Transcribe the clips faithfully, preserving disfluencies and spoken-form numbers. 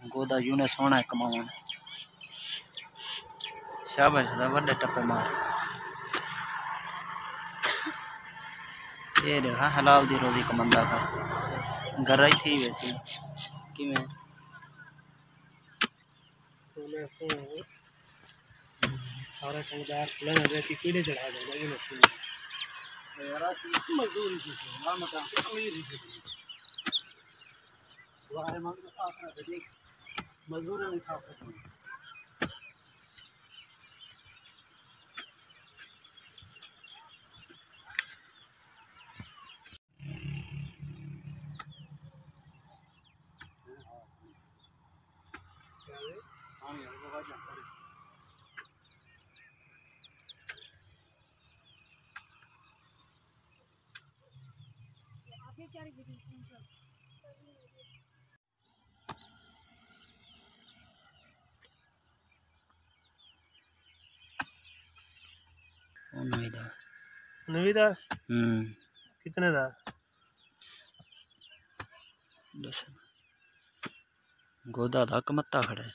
गोदा यूने सोना कमावन शाबाश दा बड़े टप्पे मार ये देखा हलाल दी रोजी कमंदा का घर ही थी वैसे किवें सारा ठंगदार खुला है कि कीड़े चढ़ा देगा ये मछली यार मजदूरी से ना मत अमीर ही वाह मां का साथ है देख मजदूर नहीं साथ है नवीदा नवीदा हम्म कितने दा बस गोदा था कमत्ता खड़े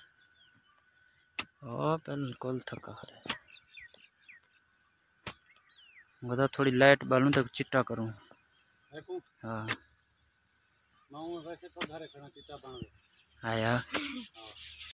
ओ बिल्कुल थका खड़े गोदा थोड़ी लाइट बालूं तक चिट्टा करूं हाँ मां वैसे तो घर खड़ा चिट्टा बन आया